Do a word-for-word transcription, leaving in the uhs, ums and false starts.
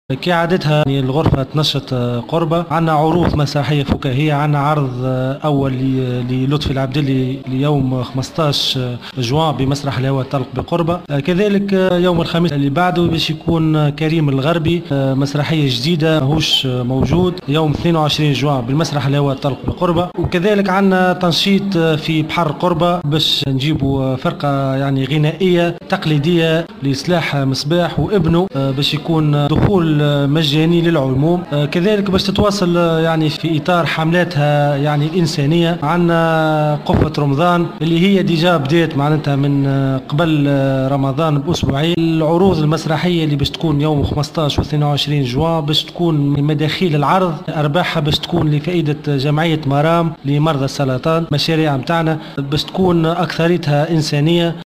كي عادتها يعني الغرفة تنشط قربة، عندنا عروض مسرحية فكاهية، عندنا عرض أول للطفي العبدلي ليوم خمسطاش جوان بمسرح الهوى الطلق بقربة. كذلك يوم الخميس اللي بعده باش يكون كريم الغربي، مسرحية جديدة ماهوش موجود يوم اثنين وعشرين جوان بالمسرح الهوى الطلق بقربة. وكذلك عندنا تنشيط في بحر قربة باش نجيبوا فرقة يعني غنائية تقليدية لإصلاح مصباح وابنه باش يكون دخول مجاني للعموم. كذلك باش تتواصل يعني في اطار حملاتها يعني الانسانيه. عندنا قفه رمضان اللي هي ديجا بدات معناتها من قبل رمضان باسبوعين. العروض المسرحيه اللي باش تكون يوم خمسطاش و اثنين وعشرين جوان باش تكون من مداخيل العرض، ارباحها باش تكون لفائده جمعيه مرام لمرضى السرطان. مشاريع متاعنا باش تكون اكثريتها انسانيه.